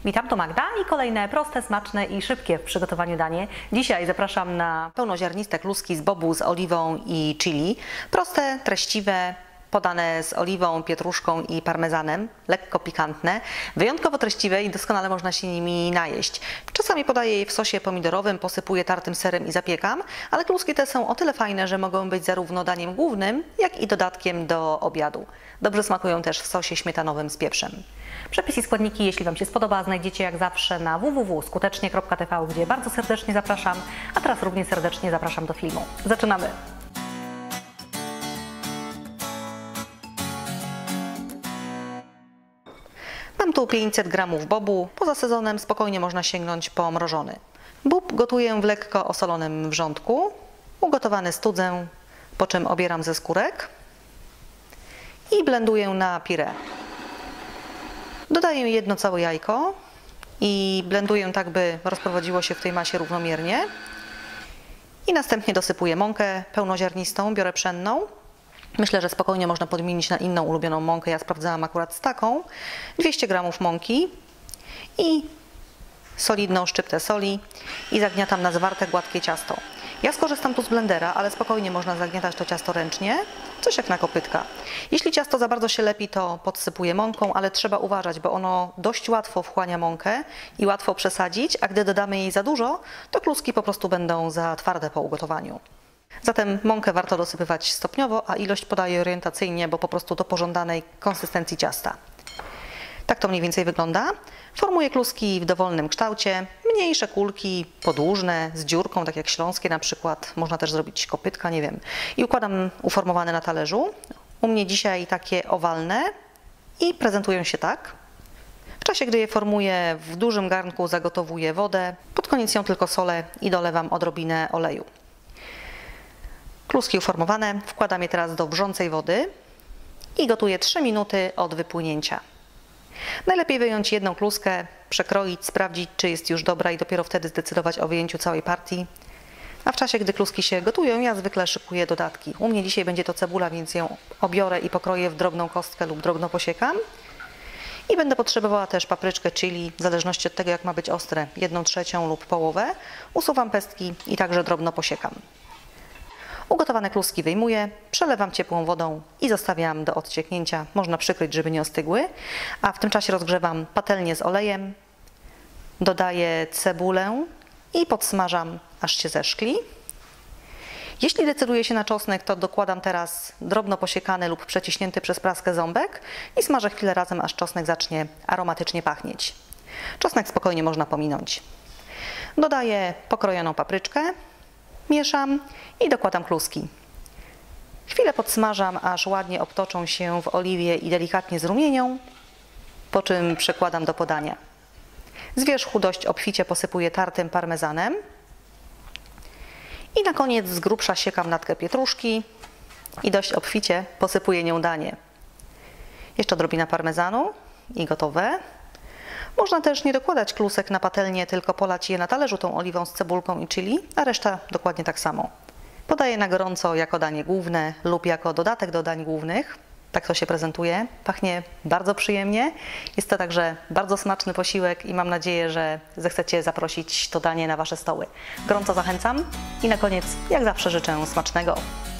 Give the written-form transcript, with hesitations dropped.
Witam, to Magda i kolejne proste, smaczne i szybkie w przygotowaniu danie. Dzisiaj zapraszam na pełnoziarniste kluski z bobu z oliwą i chili. Proste, treściwe, podane z oliwą, pietruszką i parmezanem, lekko pikantne, wyjątkowo treściwe i doskonale można się nimi najeść. Czasami podaję je w sosie pomidorowym, posypuję tartym serem i zapiekam, ale kluski te są o tyle fajne, że mogą być zarówno daniem głównym, jak i dodatkiem do obiadu. Dobrze smakują też w sosie śmietanowym z pieprzem. Przepis i składniki, jeśli Wam się spodoba, znajdziecie jak zawsze na www.skutecznie.tv, gdzie bardzo serdecznie zapraszam, a teraz równie serdecznie zapraszam do filmu. Zaczynamy! Mam tu 500 g bobu, poza sezonem spokojnie można sięgnąć po mrożony. Bób gotuję w lekko osolonym wrzątku, ugotowany studzę, po czym obieram ze skórek i blenduję na puree. Dodaję jedno całe jajko i blenduję tak, by rozprowadziło się w tej masie równomiernie. I następnie dosypuję mąkę pełnoziarnistą, biorę pszenną. Myślę, że spokojnie można podmienić na inną ulubioną mąkę. Ja sprawdzałam akurat z taką. 200 g mąki i solidną szczyptę soli i zagniatam na zwarte, gładkie ciasto. Ja skorzystam tu z blendera, ale spokojnie można zagniatać to ciasto ręcznie, coś jak na kopytka. Jeśli ciasto za bardzo się lepi, to podsypuję mąką, ale trzeba uważać, bo ono dość łatwo wchłania mąkę i łatwo przesadzić, a gdy dodamy jej za dużo, to kluski po prostu będą za twarde po ugotowaniu. Zatem mąkę warto dosypywać stopniowo, a ilość podaję orientacyjnie, bo po prostu do pożądanej konsystencji ciasta. Tak to mniej więcej wygląda. Formuję kluski w dowolnym kształcie, mniejsze kulki, podłużne, z dziurką, tak jak śląskie na przykład. Można też zrobić kopytka, nie wiem. I układam uformowane na talerzu. U mnie dzisiaj takie owalne i prezentują się tak. W czasie, gdy je formuję, w dużym garnku zagotowuję wodę. Pod koniec ją tylko solę i dolewam odrobinę oleju. Kluski uformowane, wkładam je teraz do wrzącej wody i gotuję 3 minuty od wypłynięcia. Najlepiej wyjąć jedną kluskę, przekroić, sprawdzić, czy jest już dobra i dopiero wtedy zdecydować o wyjęciu całej partii. A w czasie, gdy kluski się gotują, ja zwykle szykuję dodatki. U mnie dzisiaj będzie to cebula, więc ją obiorę i pokroję w drobną kostkę lub drobno posiekam. I będę potrzebowała też papryczkę chili, w zależności od tego, jak ma być ostre, 1/3 lub połowę. Usuwam pestki i także drobno posiekam. Ugotowane kluski wyjmuję, przelewam ciepłą wodą i zostawiam do odcieknięcia. Można przykryć, żeby nie ostygły. A w tym czasie rozgrzewam patelnię z olejem, dodaję cebulę i podsmażam, aż się zeszkli. Jeśli decyduję się na czosnek, to dokładam teraz drobno posiekany lub przeciśnięty przez praskę ząbek i smażę chwilę razem, aż czosnek zacznie aromatycznie pachnieć. Czosnek spokojnie można pominąć. Dodaję pokrojoną papryczkę. Mieszam i dokładam kluski. Chwilę podsmażam, aż ładnie obtoczą się w oliwie i delikatnie zrumienią, po czym przekładam do podania. Z wierzchu dość obficie posypuję tartym parmezanem i na koniec z grubsza siekam natkę pietruszki i dość obficie posypuję nią danie. Jeszcze odrobina parmezanu i gotowe. Można też nie dokładać klusek na patelnię, tylko polać je na talerzu tą oliwą z cebulką i chili, a reszta dokładnie tak samo. Podaję na gorąco jako danie główne lub jako dodatek do dań głównych. Tak to się prezentuje. Pachnie bardzo przyjemnie. Jest to także bardzo smaczny posiłek i mam nadzieję, że zechcecie zaprosić to danie na Wasze stoły. Gorąco zachęcam i na koniec, jak zawsze, życzę smacznego.